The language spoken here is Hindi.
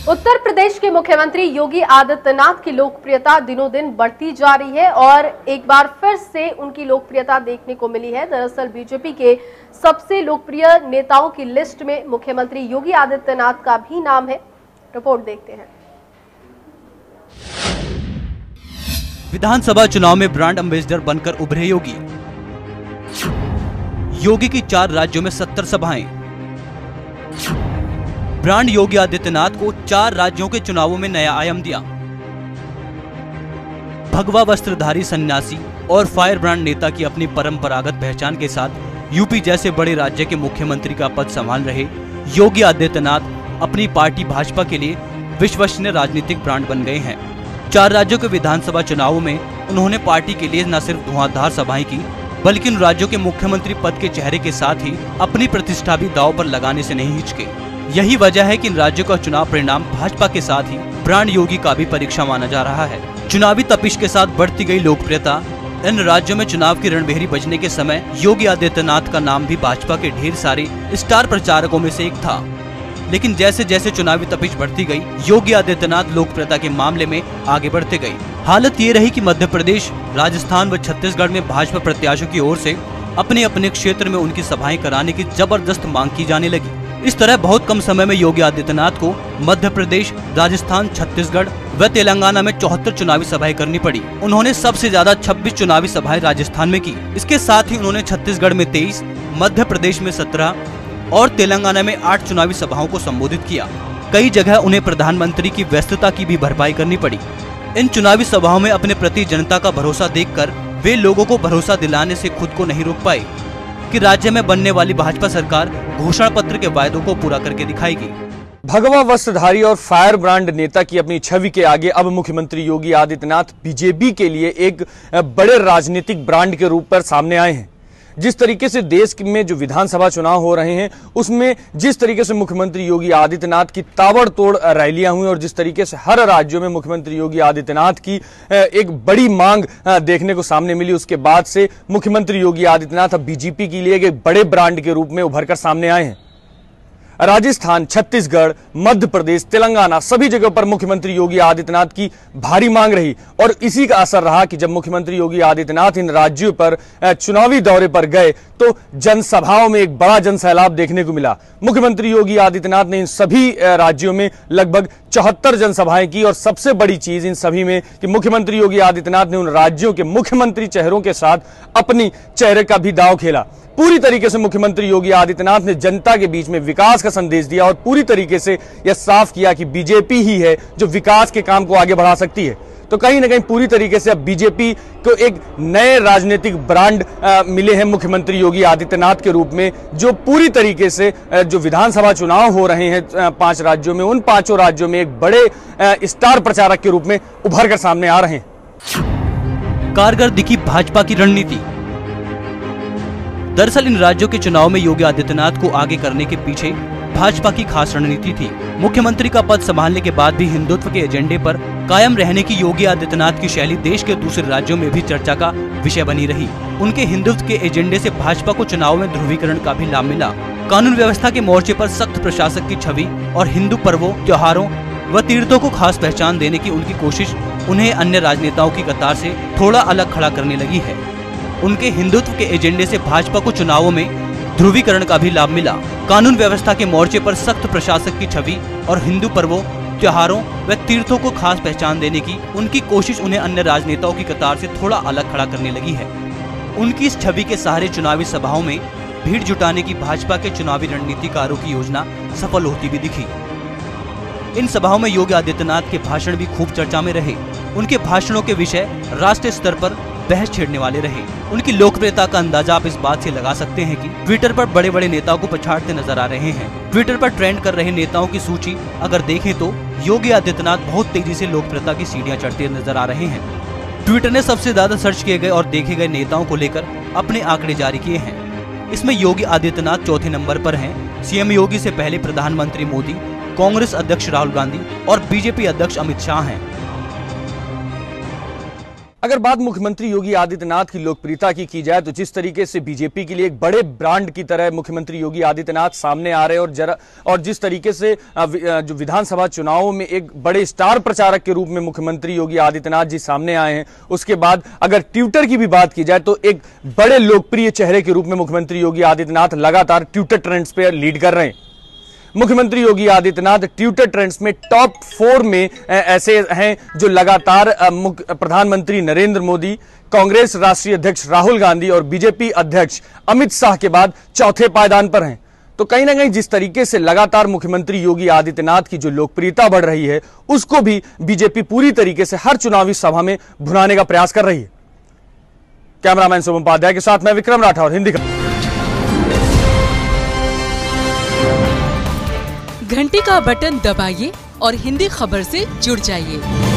उत्तर प्रदेश के मुख्यमंत्री योगी आदित्यनाथ की लोकप्रियता दिनों दिन बढ़ती जा रही है और एक बार फिर से उनकी लोकप्रियता देखने को मिली है। दरअसल बीजेपी के सबसे लोकप्रिय नेताओं की लिस्ट में मुख्यमंत्री योगी आदित्यनाथ का भी नाम है। रिपोर्ट देखते हैं। विधानसभा चुनाव में ब्रांड एम्बेसडर बनकर उभरे योगी। योगी की 4 राज्यों में 70 सभाएं। ब्रांड योगी आदित्यनाथ को 4 राज्यों के चुनावों में नया आयाम दिया। भगवा वस्त्रधारी सन्यासी और फायर ब्रांड नेता की अपनी परंपरागत पहचान के साथ यूपी जैसे बड़े राज्य के मुख्यमंत्री का पद संभाल रहे योगी आदित्यनाथ अपनी पार्टी भाजपा के लिए विश्वसनीय राजनीतिक ब्रांड बन गए हैं। 4 राज्यों के विधानसभा चुनावों में उन्होंने पार्टी के लिए न सिर्फ धुआंधार सभाएं की, बल्कि उन राज्यों के मुख्यमंत्री पद के चेहरे के साथ ही अपनी प्रतिष्ठा भी दांव पर लगाने से नहीं हिचके। यही वजह है कि इन राज्यों का चुनाव परिणाम भाजपा के साथ ही ब्रांड योगी का भी परीक्षा माना जा रहा है। चुनावी तपिश के साथ बढ़ती गई लोकप्रियता, इन राज्यों में चुनाव की रणभेरी बजने के समय योगी आदित्यनाथ का नाम भी भाजपा के ढेर सारे स्टार प्रचारकों में से एक था। लेकिन जैसे जैसे चुनावी तपिश बढ़ती गई, योगी आदित्यनाथ लोकप्रियता के मामले में आगे बढ़ते गए। हालत ये रही कि मध्य प्रदेश, राजस्थान व छत्तीसगढ़ में भाजपा प्रत्याशियों की ओर से अपने अपने क्षेत्र में उनकी सभाएं कराने की जबरदस्त मांग की जाने लगी। इस तरह बहुत कम समय में योगी आदित्यनाथ को मध्य प्रदेश, राजस्थान, छत्तीसगढ़ व तेलंगाना में 74 चुनावी सभाएं करनी पड़ी। उन्होंने सबसे ज्यादा 26 चुनावी सभाएं राजस्थान में की। इसके साथ ही उन्होंने छत्तीसगढ़ में 23, मध्य प्रदेश में 17 और तेलंगाना में 8 चुनावी सभाओं को संबोधित किया। कई जगह उन्हें प्रधानमंत्री की व्यस्तता की भी भरपाई करनी पड़ी। इन चुनावी सभाओं में अपने प्रति जनता का भरोसा देखकर वे लोगों को भरोसा दिलाने से खुद को नहीं रोक पाए कि राज्य में बनने वाली भाजपा सरकार घोषणा पत्र के वायदों को पूरा करके दिखाएगी। भगवा वस्त्रधारी और फायर ब्रांड नेता की अपनी छवि के आगे अब मुख्यमंत्री योगी आदित्यनाथ बीजेपी के लिए एक बड़े राजनीतिक ब्रांड के रूप पर सामने आए हैं। जिस तरीके से देश में जो विधानसभा चुनाव हो रहे हैं, उसमें जिस तरीके से मुख्यमंत्री योगी आदित्यनाथ की ताबड़तोड़ रैलियां हुई और जिस तरीके से हर राज्यों में मुख्यमंत्री योगी आदित्यनाथ की एक बड़ी मांग देखने को सामने मिली, उसके बाद से मुख्यमंत्री योगी आदित्यनाथ अब बीजेपी के लिए एक बड़े ब्रांड के रूप में उभरकर सामने आए हैं। राजस्थान, छत्तीसगढ़, मध्य प्रदेश, तेलंगाना सभी जगहों पर मुख्यमंत्री योगी आदित्यनाथ की भारी मांग रही और इसी का असर रहा कि जब मुख्यमंत्री योगी आदित्यनाथ इन राज्यों पर चुनावी दौरे पर गए तो जनसभाओं में एक बड़ा जनसैलाब देखने को मिला। मुख्यमंत्री योगी आदित्यनाथ ने इन सभी राज्यों में लगभग 74 जनसभाएं की और सबसे बड़ी चीज इन सभी में कि मुख्यमंत्री योगी आदित्यनाथ ने उन राज्यों के मुख्यमंत्री चेहरों के साथ अपनी चेहरे का भी दांव खेला। पूरी तरीके से मुख्यमंत्री योगी आदित्यनाथ ने जनता के बीच में विकास का संदेश दिया और पूरी तरीके से यह साफ किया कि बीजेपी ही है जो विकास के काम को आगे बढ़ा सकती है। तो कहीं ना कहीं पूरी तरीके से अब बीजेपी को एक नए राजनीतिक ब्रांड मिले हैं मुख्यमंत्री योगी आदित्यनाथ के रूप में, जो पूरी तरीके से जो विधानसभा चुनाव हो रहे हैं 5 राज्यों में, उन 5 राज्यों में एक बड़े स्टार प्रचारक के रूप में उभर कर सामने आ रहे हैं। कारगर दिखी भाजपा की रणनीति। दरअसल इन राज्यों के चुनाव में योगी आदित्यनाथ को आगे करने के पीछे भाजपा की खास रणनीति थी। मुख्यमंत्री का पद संभालने के बाद भी हिंदुत्व के एजेंडे पर कायम रहने की योगी आदित्यनाथ की शैली देश के दूसरे राज्यों में भी चर्चा का विषय बनी रही। उनके हिंदुत्व के एजेंडे से भाजपा को चुनाव में ध्रुवीकरण का भी लाभ मिला। कानून व्यवस्था के मोर्चे पर सख्त प्रशासक की छवि और हिंदू पर्वों, त्योहारों व तीर्थों को खास पहचान देने की उनकी कोशिश उन्हें अन्य राजनेताओं की कतार से थोड़ा अलग खड़ा करने लगी है। उनके हिंदुत्व के एजेंडे से भाजपा को चुनावों में ध्रुवीकरण का भी लाभ मिला। कानून व्यवस्था के मोर्चे पर सख्त प्रशासक की छवि और हिंदू पर्वों, त्योहारों व तीर्थों को खास पहचान देने की उनकी कोशिश उन्हें अन्य राजनेताओं की कतार से थोड़ा अलग खड़ा करने लगी है। उनकी इस छवि के सहारे चुनावी सभाओं में भीड़ जुटाने की भाजपा के चुनावी रणनीतिकारों की योजना सफल होती भी दिखी। इन सभाओं में योगी आदित्यनाथ के भाषण भी खूब चर्चा में रहे। उनके भाषणों के विषय राष्ट्रीय स्तर पर बहस छेड़ने वाले रहे। उनकी लोकप्रियता का अंदाजा आप इस बात से लगा सकते हैं कि ट्विटर पर बड़े बड़े नेताओं को पछाड़ते नजर आ रहे हैं। ट्विटर पर ट्रेंड कर रहे नेताओं की सूची अगर देखें तो योगी आदित्यनाथ बहुत तेजी से लोकप्रियता की सीढ़ियां चढ़ते नजर आ रहे हैं। ट्विटर ने सबसे ज्यादा सर्च किए गए और देखे गए नेताओं को लेकर अपने आंकड़े जारी किए हैं। इसमें योगी आदित्यनाथ चौथे नंबर पर हैं। सीएम योगी से पहले प्रधानमंत्री मोदी, कांग्रेस अध्यक्ष राहुल गांधी और बीजेपी अध्यक्ष अमित शाह हैं। अगर बात मुख्यमंत्री योगी आदित्यनाथ की लोकप्रियता की जाए तो जिस तरीके से बीजेपी के लिए एक बड़े ब्रांड की तरह मुख्यमंत्री योगी आदित्यनाथ सामने आ रहे हैं और जिस तरीके से जो विधानसभा चुनावों में एक बड़े स्टार प्रचारक के रूप में मुख्यमंत्री योगी आदित्यनाथ जी सामने आए हैं, उसके बाद अगर ट्विटर की भी बात की जाए तो एक बड़े लोकप्रिय चेहरे के रूप में मुख्यमंत्री योगी आदित्यनाथ लगातार ट्विटर ट्रेंड्स पे लीड कर रहे हैं। मुख्यमंत्री योगी आदित्यनाथ ट्विटर ट्रेंड्स में टॉप 4 में ऐसे हैं जो लगातार प्रधानमंत्री नरेंद्र मोदी, कांग्रेस राष्ट्रीय अध्यक्ष राहुल गांधी और बीजेपी अध्यक्ष अमित शाह के बाद चौथे पायदान पर हैं। तो कहीं ना कहीं जिस तरीके से लगातार मुख्यमंत्री योगी आदित्यनाथ की जो लोकप्रियता बढ़ रही है, उसको भी बीजेपी पूरी तरीके से हर चुनावी सभा में भुनाने का प्रयास कर रही है। कैमरामैन शुभम उपाध्याय के साथ मैं विक्रम राठौर, हिंदी का। घंटी का बटन दबाइए और हिंदी खबर से जुड़ जाइए।